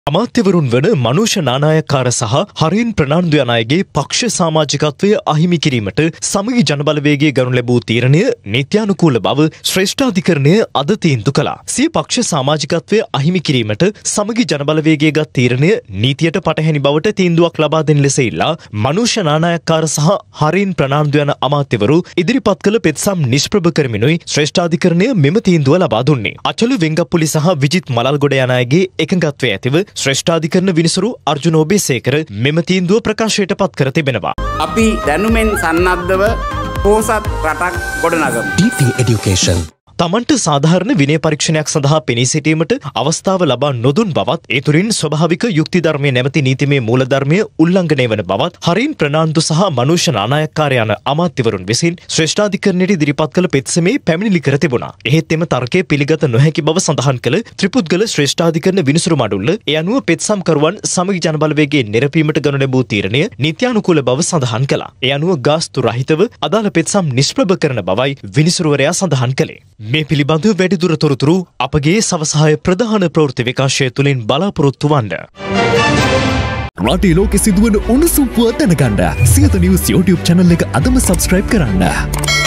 අමාත්‍යවරුන් වන මනුෂ නානායක්කාර සහ හරින් ප්‍රනාන්දු යන අයගේ පක්ෂ සමාජිකත්වය අහිමි කිරීමට සමගි ජනබලවේගයේ ගනු ලැබූ තීරණය නීත්‍යානුකූල බව ශ්‍රේෂ්ඨාධිකරණය අද තීන්දුව කළා. සිය පක්ෂ සමාජිකත්වය අහිමි කිරීමට සමගි ජනබලවේගයේ ගත් තීරණය නීතියට පටහැනි බවට තීන්දුවක් ලබා දෙන ලෙස ඉල්ලා මනුෂ නානායක්කාර සහ හරින් ප්‍රනාන්දු යන අමාත්‍යවරු ඉදිරිපත් කළ පෙත්සම් නිෂ්ප්‍රභ කරමිනුයි ශ්‍රේෂ්ඨාධිකරණය මෙම තීන්දුව ලබා දුන්නේ. අචලු වෙංගප්පුලි සහ විජිත් මලල්ගොඩ යන අයගේ එකඟත්වය ඇතිව ශ්‍රේෂ්ඨාධිකරණ විනිසුරු අර්ජුන ඔබේසේකර මෙම තීන්දුව ප්‍රකාශයට පත් කර තිබෙනවා. අපි දැනුමෙන් සන්නද්ධව පෝසත් රටක් ගොඩනගමු. DP Education තමන්ට සාධාරණ විනය පරීක්ෂණයක් සඳහා පෙනී සිටීමට අවස්ථාව ලබා නොදුන් බවත් ඒ තුළින් ස්වභාවික යුක්ති ධර්මයේ නැමැති නීතිමය මූලධර්මය උල්ලංඝනය වන බවත් හරින් ප්‍රනාන්දු සහ මනුෂ නානායක්කාර යන අමාත්‍යවරුන් විසින් ශ්‍රේෂ්ඨාධිකරණයට ඉදිරිපත් කළ පෙත්සමේ පැමිණිලි කර තිබුණා. එහෙත් එම තර්කය පිළිගත නොහැකි බව සඳහන් කළ ත්‍රිපුද්ගල ශ්‍රේෂ්ඨාධිකරණ විනිසුරු මඩුල්ල ඒ අනුව පෙත්සම්කරුවන් සමගි ජනබලවේගයේ නිරපීමට ගනු ලැබූ තීරණය නීත්‍යානුකූල බව සඳහන් කළා. ඒ අනුව ගාස්තු රහිතව අදාළ පෙත්සම් නිෂ්ප්‍රභ කරන බවයි විනිසුරුවරයා සඳහන් කළේ. මේ පිළිබඳ වැඩිදුර තොරතුරු අපගේ සවසහාය ප්‍රධාන ප්‍රවෘත්ති විකාශය තුළින් බලාපොරොත්තු වන්න. රටේ ලෝකෙ සිදුවන උණුසුම් පුවත් දැනගන්න සියත නිවුස් YouTube channel එක අදම subscribe කරන්න.